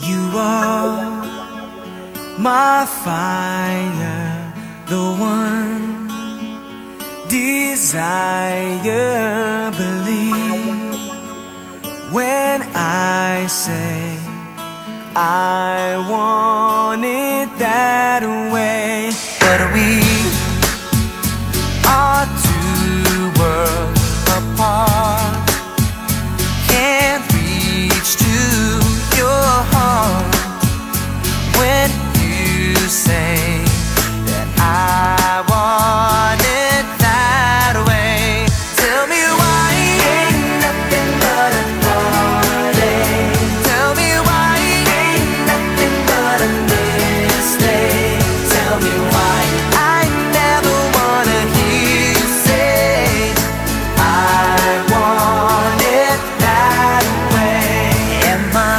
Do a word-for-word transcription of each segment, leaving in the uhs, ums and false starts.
You are my fire, the one desire. Believe when I say I want it that way. But we are two worlds apart, can't reach to your heart when you say that I want it that way. Tell me why ain't nothing but a heartache. Tell me why ain't nothing but a mistake. Tell me why I never wanna hear you say I want it that way. Am I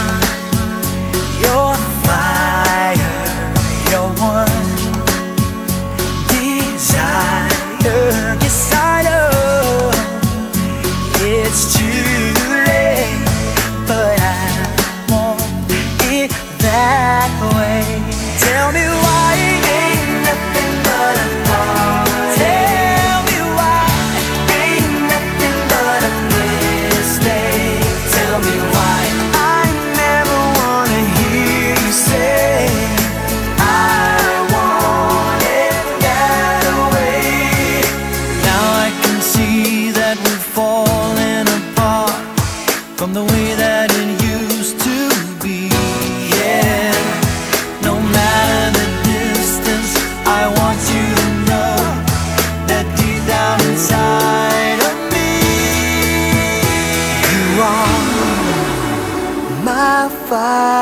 your fire, your one desire? Yes, I know it's too late, but I want it that way. Tell me why ain't nothing but a heartache. Tell me why ain't nothing but a mistake. Tell me why I never wanna hear you say I want it that way. Now I can see that we're falling apart from the way that it used to be. Yeah, no matter the distance, I want you to know that deep down inside of me, you are my fire.